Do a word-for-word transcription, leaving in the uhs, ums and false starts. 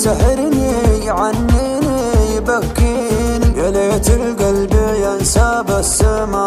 يسحرني يعنيني يبكيني، يا ليت القلب ينسى بس ما